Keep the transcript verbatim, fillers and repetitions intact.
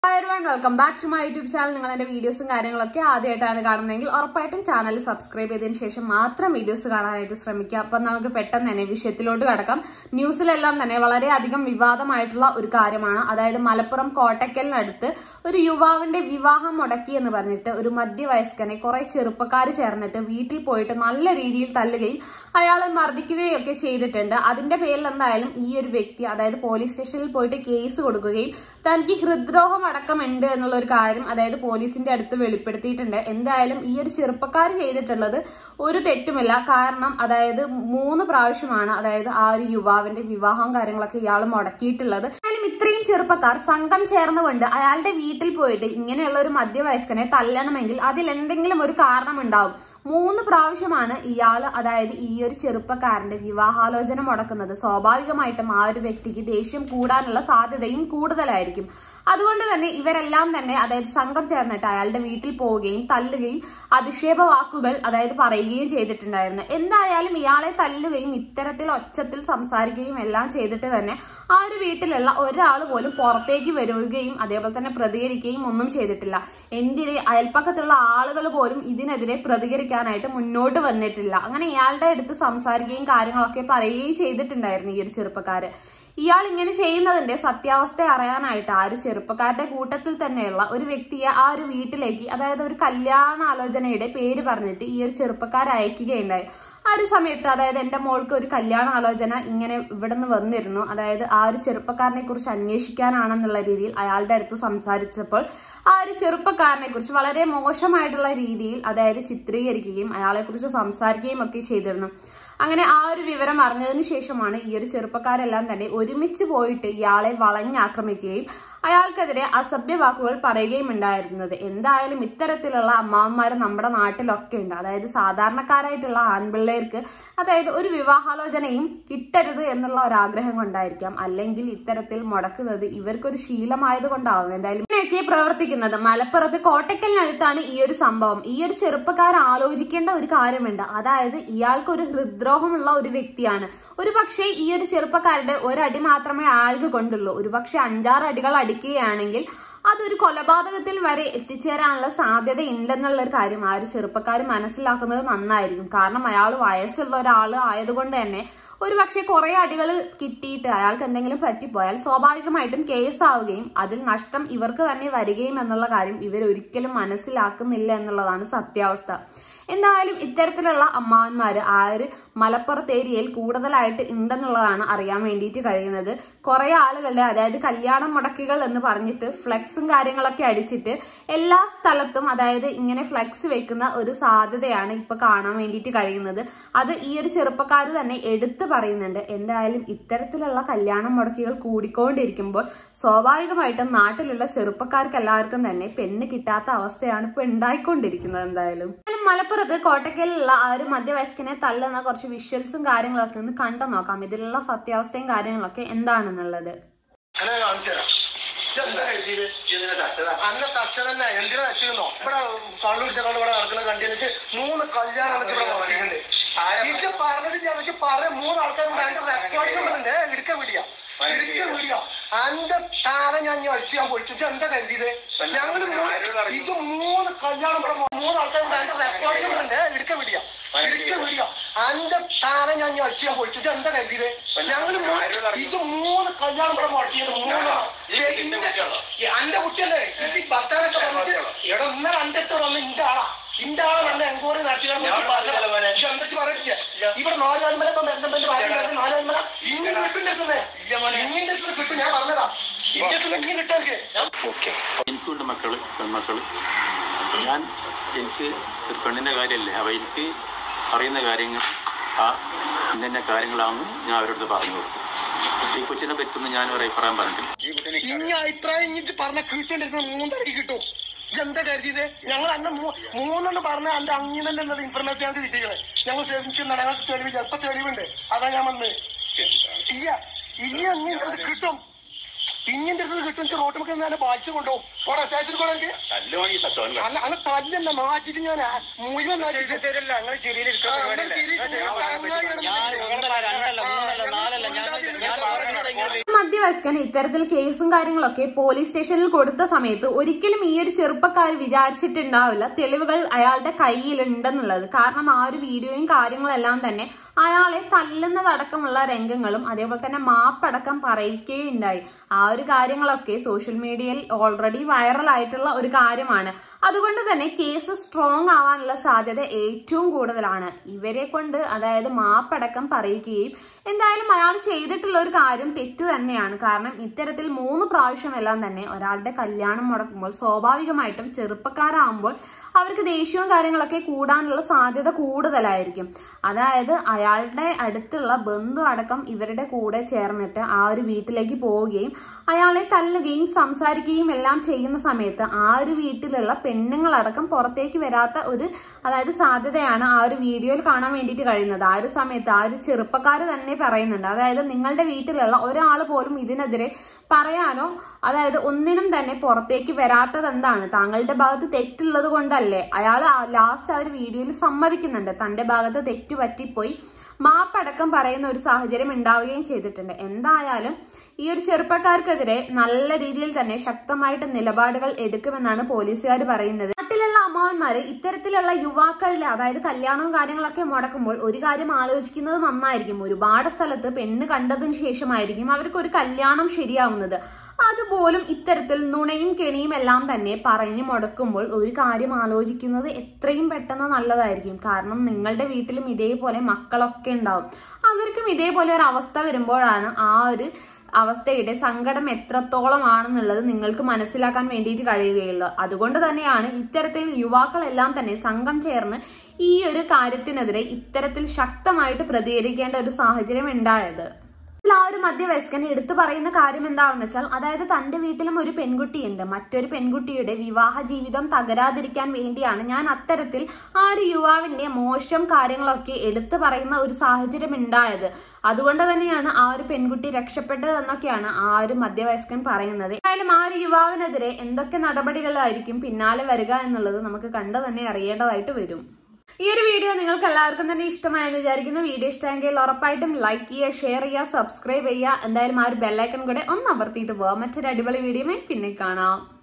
Hi everyone, welcome back to my YouTube channel. നിങ്ങൾ എൻ്റെ വീഡിയോസും കാര്യങ്ങളൊക്കെ ആദ്യമായിട്ടാണ് കാണുന്നതെങ്കിൽ ഉറപ്പായിട്ടും ചാനൽ സബ്സ്ക്രൈബ് ചെയ്തതിനു ശേഷം മാത്രം വീഡിയോസ് കാണാനായിട്ട് ശ്രമിക്കുക. അപ്പം നമുക്ക് പെട്ടെന്ന് തന്നെ വിഷയത്തിലോട്ട് കടക്കാം. ന്യൂസിലെല്ലാം തന്നെ വളരെയധികം വിവാദമായിട്ടുള്ള ഒരു കാര്യമാണ്. അതായത് മലപ്പുറം കോട്ടക്കലിനടുത്ത് ഒരു യുവാവിന്റെ വിവാഹം മുടക്കി എന്ന് പറഞ്ഞിട്ട് ഒരു മധ്യവയസ്കനെ കുറെ ചെറുപ്പക്കാർ ചേർന്നിട്ട് വീട്ടിൽ പോയിട്ട് നല്ല രീതിയിൽ തല്ലുകയും അയാളെ മർദ്ദിക്കുകയും ഒക്കെ ചെയ്തിട്ടുണ്ട്. അതിന്റെ പേരിൽ എന്തായാലും ഈ ഒരു വ്യക്തി അതായത് പോലീസ് സ്റ്റേഷനിൽ പോയിട്ട് കേസ് കൊടുക്കുകയും തനിക്ക് ഹൃദ്രോഹം അടക്കമുണ്ട് എന്നുള്ള ഒരു കാര്യം അതായത് പോലീസിന്റെ അടുത്ത് വെളിപ്പെടുത്തിയിട്ടുണ്ട്. എന്തായാലും ഈ ഒരു ചെറുപ്പക്കാർ ചെയ്തിട്ടുള്ളത് ഒരു തെറ്റുമില്ല. കാരണം അതായത് മൂന്ന് പ്രാവശ്യമാണ് അതായത് ആ ഒരു യുവാവിന്റെ വിവാഹവും കാര്യങ്ങളൊക്കെ ഇയാൾ മുടക്കിയിട്ടുള്ളത്. എന്തായാലും ഇത്രയും ചെറുപ്പക്കാർ സംഘം ചേർന്നുകൊണ്ട് അയാളുടെ വീട്ടിൽ പോയിട്ട് ഇങ്ങനെയുള്ള ഒരു മധ്യവയസ്കനെ തല്ലണമെങ്കിൽ അതിൽ എന്തെങ്കിലും ഒരു കാരണം ഉണ്ടാവും. മൂന്ന് പ്രാവശ്യമാണ് ഇയാൾ അതായത് ഈ ഒരു ചെറുപ്പക്കാരന്റെ വിവാഹാലോചന മുടക്കുന്നത്. സ്വാഭാവികമായിട്ടും ആ ഒരു വ്യക്തിക്ക് ദേഷ്യം കൂടാനുള്ള സാധ്യതയും കൂടുതലായിരിക്കും. അതുകൊണ്ട് തന്നെ ഇവരെല്ലാം തന്നെ അതായത് സംഘം ചേർന്നിട്ട് അയാളുടെ വീട്ടിൽ പോവുകയും തല്ലുകയും അധിക്ഷേപ വാക്കുകൾ അതായത് പറയുകയും ചെയ്തിട്ടുണ്ടായിരുന്നു. എന്തായാലും ഇയാളെ തല്ലുകയും ഇത്തരത്തിൽ ഒച്ചത്തിൽ സംസാരിക്കുകയും എല്ലാം ചെയ്തിട്ട് തന്നെ ആ ഒരു വീട്ടിലുള്ള ഒരാൾ പോലും പുറത്തേക്ക് വരികയും അതേപോലെ തന്നെ പ്രതികരിക്കുകയും ഒന്നും ചെയ്തിട്ടില്ല. എന്തിന് അയൽപ്പക്കത്തുള്ള ആളുകൾ പോലും ഇതിനെതിരെ പ്രതികരിക്കാനായിട്ട് മുന്നോട്ട് വന്നിട്ടില്ല. അങ്ങനെ ഇയാളുടെ അടുത്ത് സംസാരിക്കുകയും കാര്യങ്ങളൊക്കെ പറയുകയും ചെയ്തിട്ടുണ്ടായിരുന്നു ഈ ഒരു ചെറുപ്പക്കാര്. ഇയാൾ ഇങ്ങനെ ചെയ്യുന്നതിന്റെ സത്യാവസ്ഥ അറിയാനായിട്ട് ആ ഒരു ചെറുപ്പക്കാരുടെ കൂട്ടത്തിൽ തന്നെയുള്ള ഒരു വ്യക്തിയെ ആ ഒരു വീട്ടിലേക്ക് അതായത് ഒരു കല്യാണാലോചനയുടെ പേര് പറഞ്ഞിട്ട് ഈ ഒരു ചെറുപ്പക്കാർ അയക്കുകയുണ്ടായി. ആ ഒരു സമയത്ത് അതായത് എന്റെ മോൾക്ക് ഒരു കല്യാണാലോചന ഇങ്ങനെ ഇവിടെ നിന്ന് വന്നിരുന്നു, അതായത് ആ ഒരു ചെറുപ്പക്കാരനെ കുറിച്ച് അന്വേഷിക്കാനാണെന്നുള്ള രീതിയിൽ അയാളുടെ അടുത്ത് സംസാരിച്ചപ്പോൾ ആ ഒരു ചെറുപ്പക്കാരനെ കുറിച്ച് വളരെ മോശമായിട്ടുള്ള രീതിയിൽ അതായത് ചിത്രീകരിക്കുകയും അയാളെ കുറിച്ച് സംസാരിക്കുകയും ഒക്കെ ചെയ്തിരുന്നു. അങ്ങനെ ആ ഒരു വിവരം അറിഞ്ഞതിന് ശേഷമാണ് ഈ ഒരു ചെറുപ്പക്കാരെല്ലാം തന്നെ ഒരുമിച്ച് പോയിട്ട് ഇയാളെ വളഞ്ഞാക്രമിക്കുകയും അയാൾക്കെതിരെ അസഭ്യ വാക്കുകൾ പറയുകയും ഉണ്ടായിരുന്നത്. എന്തായാലും ഇത്തരത്തിലുള്ള അമ്മാവന്മാർ നമ്മുടെ നാട്ടിലൊക്കെ ഉണ്ട്. അതായത് സാധാരണക്കാരായിട്ടുള്ള ആൺപിള്ളേർക്ക് അതായത് ഒരു വിവാഹാലോചനയും കിട്ടരുത് എന്നുള്ള ഒരാഗ്രഹം കൊണ്ടായിരിക്കാം, അല്ലെങ്കിൽ ഇത്തരത്തിൽ മുടക്കുന്നത് ഇവർക്കൊരു ശീലമായത് കൊണ്ടാവും. എന്തായാലും ഇങ്ങനെയൊക്കെ പ്രവർത്തിക്കുന്നത്. മലപ്പുറത്ത് കോട്ടക്കലിനടുത്താണ് ഈ ഒരു സംഭവം. ഈ ഒരു ചെറുപ്പക്കാർ ആലോചിക്കേണ്ട ഒരു കാര്യമുണ്ട്. അതായത് ഇയാൾക്കൊരു ഹൃദ്രോഹമുള്ള ഒരു വ്യക്തിയാണ്. ഒരു പക്ഷേ ഈ ഒരു ചെറുപ്പക്കാരുടെ ഒരടി മാത്രമേ ആൾക്ക് കൊണ്ടുള്ളൂ. ഒരു പക്ഷെ അഞ്ചാറ് അടികൾ അടിക്കുകയാണെങ്കിൽ അതൊരു കൊലപാതകത്തിൽ വരെ എത്തിച്ചേരാനുള്ള സാധ്യത ഉണ്ടെന്നുള്ള ഒരു കാര്യം ആ ഒരു ചെറുപ്പക്കാർ മനസ്സിലാക്കുന്നത് നന്നായിരിക്കും. കാരണം അയാൾ വയസ്സുള്ള ഒരാൾ ആയതുകൊണ്ട് തന്നെ ഒരു പക്ഷെ കുറെ അടികൾ കിട്ടിയിട്ട് അയാൾക്ക് എന്തെങ്കിലും പറ്റിപ്പോയാൽ സ്വാഭാവികമായിട്ടും കേസാവുകയും അതിൽ നഷ്ടം ഇവർക്ക് തന്നെ വരികയും എന്നുള്ള കാര്യം ഇവർ ഒരിക്കലും മനസ്സിലാക്കുന്നില്ല എന്നുള്ളതാണ് സത്യാവസ്ഥ. എന്തായാലും ഇത്തരത്തിലുള്ള അമ്മാവന്മാര് ആ ഒരു മലപ്പുറത്ത് ഏരിയയിൽ കൂടുതലായിട്ട് ഉണ്ടെന്നുള്ളതാണ് അറിയാൻ വേണ്ടിയിട്ട് കഴിയുന്നത്. കുറെ ആളുകളുടെ അതായത് കല്യാണം മുടക്കികൾ എന്ന് പറഞ്ഞിട്ട് ഫ്ലെക്സും കാര്യങ്ങളൊക്കെ അടിച്ചിട്ട് എല്ലാ സ്ഥലത്തും അതായത് ഇങ്ങനെ ഫ്ലെക്സ് വെക്കുന്ന ഒരു സാധ്യതയാണ് ഇപ്പൊ കാണാൻ വേണ്ടിയിട്ട് കഴിയുന്നത്. അത് ഈ ഒരു ചെറുപ്പക്കാർ തന്നെ എടുത്തു പറയുന്നുണ്ട്. എന്തായാലും ഇത്തരത്തിലുള്ള കല്യാണം മുടക്കികൾ കൂടിക്കൊണ്ടിരിക്കുമ്പോൾ സ്വാഭാവികമായിട്ടും നാട്ടിലുള്ള ചെറുപ്പക്കാർക്ക് എല്ലാവർക്കും തന്നെ പെണ്ണ് കിട്ടാത്ത അവസ്ഥയാണ് ഇപ്പൊ ഉണ്ടായിക്കൊണ്ടിരിക്കുന്നത്. എന്തായാലും മലപ്പുറത്ത് കോട്ടക്കലിലുള്ള ആ ഒരു മധ്യവയസ്കനെ തള്ളുന്ന കുറച്ച് വിഷ്വൽസും കാര്യങ്ങളൊക്കെ ഒന്ന് കണ്ടു നോക്കാം. ഇതിലുള്ള സത്യാവസ്ഥയും കാര്യങ്ങളൊക്കെ എന്താണെന്നുള്ളത്. അന്ന തച്ച തന്നെ എന്തിനാ തച്ചോ ഇവിടെ കള്ളൂർ ചെറുകൊണ്ട് ഇവിടെ നടക്കുന്നത് കണ്ടിട്ട് മൂന്ന് കല്യാണം പറഞ്ഞിട്ടുണ്ട്. ഇച്ച പറഞ്ഞിട്ട് ഞാൻ വെച്ച് പറഞ്ഞ മൂന്ന് ആൾക്കാരുണ്ട്. അതിന്റെ റെക്കോർഡിംഗ് ഉണ്ട്. എടുക്കാൻ വീടിയാ എടുക്കാൻ വീടിയാ അന്റെ താര ഞാൻ അടിച്ചു ഞാൻ പൊളിച്ചു. എന്താ കരുതിയത്? ഞങ്ങള് ഇത് മൂന്ന് കല്യാണം ഇവിടെ മൂന്ന് ആൾക്കാരുണ്ട്. അതിന്റെ റെക്കോർഡിംഗ് ഉണ്ട്. എടുക്കാൻ വീടിയാ എടുക്കാൻ വീടിയാ അന്റെ താര ഞാൻ അടിച്ചു ഞാൻ പൊളിച്ചു. എന്താ കരുതിയത്? ഞങ്ങള് ഇത് മൂന്ന് കല്യാണം ഇവിടെ മുടക്കിയത് മൂന്ന് എന്റെ കുട്ടിയല്ലേ ഈ ഭർത്താനൊക്കെ പറഞ്ഞിട്ട് എവിടെ ഒന്നര അന്റെ അടുത്ത് വന്ന് ഇന്റെ ആളാ ഇന്റെ ആളെ നല്ല എൻക്വയറി നടത്തിയാണ് എന്തൊക്കെ പറയില്ല. ഇവിടെ നാലാൻമല ഇപ്പൊ ബന്ധപ്പെട്ട് ഭാര്യ നാലാൻമല ഇങ്ങനെ വീട്ടിന്റെ അടുത്തേ ഇങ്ങിന്റെ അടുത്ത് കിട്ടും. ഞാൻ പറഞ്ഞതാ ഇന്റെ അടുത്ത് ഇങ്ങനെ കിട്ടാൻ എനിക്കുണ്ട് മക്കള് പെൺമക്കള്. ഞാൻ എനിക്ക് ഒരു പെണ്ണിന്റെ കാര്യമല്ലേ അപ്പൊ എനിക്ക് അറിയുന്ന കാര്യങ്ങൾ ആ ഇന്ന കാര്യങ്ങളാണെന്ന് ഞാൻ അവരോട് പറഞ്ഞു കൊടുത്തു. ഈ കൊച്ചിനെ പറ്റുന്ന ഞാൻ ഒരു അഭിപ്രായം പറഞ്ഞിട്ടില്ല. ഇനി അഭിപ്രായം ഇഞ്ഞിട്ട് പറഞ്ഞ കിട്ടേണ്ടിരുന്ന മൂന്നരക്ക് കിട്ടും. ഇതെന്താ കരുതിയത്? ഞങ്ങൾ അന്ന് മൂന്നെണ്ണം പറഞ്ഞ അന്റെ അങ്ങനെ എന്നുള്ള ഇൻഫർമേഷൻ ഞങ്ങൾക്ക് കിട്ടിയത്. ഞങ്ങൾ സേവിച്ച് ഞങ്ങൾക്ക് തെളിവ് ചിലപ്പോ തെളിവുണ്ട്. അതാ ഞാൻ വന്ന് ഇല്ല ഇനി അങ്ങനെ കിട്ടും. ഇങ്ങിന്റെ അടുത്ത് കിട്ടും. റോട്ടുമൊക്കെ ഞാൻ വായിച്ചു കൊണ്ടുപോകും. ഓരോ സ്റ്റേഷനിൽ കൂടെ എനിക്ക് അല്ല അന്ന് തല്ലെന്നെ മാറ്റിട്ട് ഞാൻ മുഴുവൻ മധ്യവയസ്കൻ ഇത്തരത്തിൽ കേസും കാര്യങ്ങളൊക്കെ പോലീസ് സ്റ്റേഷനിൽ കൊടുത്ത സമയത്ത് ഒരിക്കലും ഈ ഒരു ചെറുപ്പക്കാർ വിചാരിച്ചിട്ടുണ്ടാവില്ല തെളിവുകൾ അയാളുടെ കയ്യിലുണ്ടെന്നുള്ളത്. കാരണം ആ ഒരു വീഡിയോയും കാര്യങ്ങളെല്ലാം തന്നെ അയാളെ തല്ലുന്നതടക്കമുള്ള രംഗങ്ങളും അതേപോലെ തന്നെ മാപ്പടക്കം പറയിക്കുകയുണ്ടായി. ആ ഒരു കാര്യങ്ങളൊക്കെ സോഷ്യൽ മീഡിയയിൽ ഓൾറെഡി വൈറലായിട്ടുള്ള ഒരു കാര്യമാണ്. അതുകൊണ്ട് തന്നെ കേസ് സ്ട്രോങ് ആവാനുള്ള സാധ്യത ഏറ്റവും കൂടുതലാണ്. ഇവരെ കൊണ്ട് അതായത് മാപ്പടക്കം പറയിക്കുകയും എന്തായാലും അയാൾ ചെയ്തിട്ടുള്ള ഒരു കാര്യം തെറ്റ് തന്നെയാണ്. കാരണം ഇത്തരത്തിൽ മൂന്ന് പ്രാവശ്യമെല്ലാം തന്നെ ഒരാളുടെ കല്യാണം മുടക്കുമ്പോൾ സ്വാഭാവികമായിട്ടും ചെറുപ്പക്കാരാകുമ്പോൾ അവർക്ക് ദേഷ്യവും കാര്യങ്ങളൊക്കെ കൂടാനുള്ള സാധ്യത കൂടുതലായിരിക്കും. അതായത് അയാളുടെ അടുത്തുള്ള ബന്ധു അടക്കം ഇവരുടെ കൂടെ ചേർന്നിട്ട് ആ ഒരു വീട്ടിലേക്ക് പോവുകയും അയാളെ തല്ലുകയും സംസാരിക്കുകയും എല്ലാം ചെയ്യുന്ന സമയത്ത് ആ ഒരു വീട്ടിലുള്ള പെണ്ണുങ്ങളടക്കം പുറത്തേക്ക് വരാത്ത ഒരു അതായത് സാധ്യതയാണ് ആ ഒരു വീഡിയോയിൽ കാണാൻ വേണ്ടിയിട്ട് കഴിയുന്നത്. ആ ഒരു സമയത്ത് ആ ഒരു ചെറുപ്പക്കാർ തന്നെ പറയുന്നുണ്ട്, അതായത് നിങ്ങളുടെ വീട്ടിലുള്ള ഒരാൾ പോലും ഇതിനെതിരെ പറയാനോ അതായത് ഒന്നിനും തന്നെ പുറത്തേക്ക് വരാത്തത് എന്താണ്? താങ്കളുടെ ഭാഗത്ത് തെറ്റുള്ളത് കൊണ്ടല്ലേ? അയാൾ ലാസ്റ്റ് ആ ഒരു വീഡിയോയിൽ സമ്മതിക്കുന്നുണ്ട് തന്റെ ഭാഗത്ത് തെറ്റു പറ്റിപ്പോയി, മാപ്പടക്കം പറയുന്ന ഒരു സാഹചര്യം ഉണ്ടാവുകയും ചെയ്തിട്ടുണ്ട്. എന്തായാലും ഈ ഒരു ചെറുപ്പക്കാർക്കെതിരെ നല്ല രീതിയിൽ തന്നെ ശക്തമായിട്ട് നിലപാടുകൾ എടുക്കുമെന്നാണ് പോലീസുകാർ പറയുന്നത്. നാട്ടിലുള്ള അമ്മാവന്മാര് ഇത്തരത്തിലുള്ള യുവാക്കളിലെ അതായത് കല്യാണവും കാര്യങ്ങളൊക്കെ മുടക്കുമ്പോൾ ഒരു കാര്യം ആലോചിക്കുന്നത് നന്നായിരിക്കും. ഒരുപാട് സ്ഥലത്ത് പെണ്ണ് കണ്ടതിന് ശേഷമായിരിക്കും അവർക്ക് ഒരു കല്യാണം ശരിയാവുന്നത്. അതുപോലും ഇത്തരത്തിൽ നുണയും കെണിയും എല്ലാം തന്നെ പറഞ്ഞു മുടക്കുമ്പോൾ ഒരു കാര്യം ആലോചിക്കുന്നത് എത്രയും പെട്ടെന്ന് നല്ലതായിരിക്കും. കാരണം നിങ്ങളുടെ വീട്ടിലും ഇതേപോലെ മക്കളൊക്കെ ഉണ്ടാവും. അവർക്കും ഇതേപോലെ ഒരു അവസ്ഥ വരുമ്പോഴാണ് ആ ഒരു അവസ്ഥയുടെ സങ്കടം എത്രത്തോളം ആണെന്നുള്ളത് നിങ്ങൾക്ക് മനസ്സിലാക്കാൻ വേണ്ടിയിട്ട് കഴിയുകയുള്ളൂ. അതുകൊണ്ട് തന്നെയാണ് ഇത്തരത്തിൽ യുവാക്കളെല്ലാം തന്നെ സംഘം ചേർന്ന് ഈ ഒരു കാര്യത്തിനെതിരെ ഇത്തരത്തിൽ ശക്തമായിട്ട് പ്രതികരിക്കേണ്ട ഒരു സാഹചര്യം ഉണ്ടായത്. ആ ഒരു മധ്യവയസ്കൻ എടുത്തു പറയുന്ന കാര്യം എന്താണെന്ന് വെച്ചാൽ അതായത് തന്റെ വീട്ടിലും ഒരു പെൺകുട്ടിയുണ്ട്. മറ്റൊരു പെൺകുട്ടിയുടെ വിവാഹ ജീവിതം തകരാതിരിക്കാൻ വേണ്ടിയാണ് ഞാൻ അത്തരത്തിൽ ആ ഒരു യുവാവിന്റെ മോശം കാര്യങ്ങളൊക്കെ എടുത്തു പറയുന്ന ഒരു സാഹചര്യം ഉണ്ടായത്. അതുകൊണ്ട് തന്നെയാണ് ആ ഒരു പെൺകുട്ടി രക്ഷപ്പെട്ടത് എന്നൊക്കെയാണ് ആ ഒരു മധ്യവയസ്കൻ പറയുന്നത്. എന്തായാലും ആ ഒരു യുവാവിനെതിരെ എന്തൊക്കെ നടപടികളായിരിക്കും പിന്നാലെ വരിക എന്നുള്ളത് നമുക്ക് കണ്ടു തന്നെ അറിയേണ്ടതായിട്ട് വരും. ഈ ഒരു വീഡിയോ നിങ്ങൾക്ക് എല്ലാവർക്കും തന്നെ ഇഷ്ടമായെന്ന് വിചാരിക്കുന്നു. വീഡിയോ ഇഷ്ടമെങ്കിൽ ഉറപ്പായിട്ടും ലൈക്ക് ചെയ്യുക, ഷെയർ ചെയ്യുക, സബ്സ്ക്രൈബ് ചെയ്യുക. എന്തായാലും ആ ഒരു ബെല്ലൈക്കൺ കൂടെ ഒന്ന് അമർത്തിയിട്ട് പോവാം. മറ്റൊരു അടിപൊളി വീഡിയോയുമായി പിന്നെ കാണാം.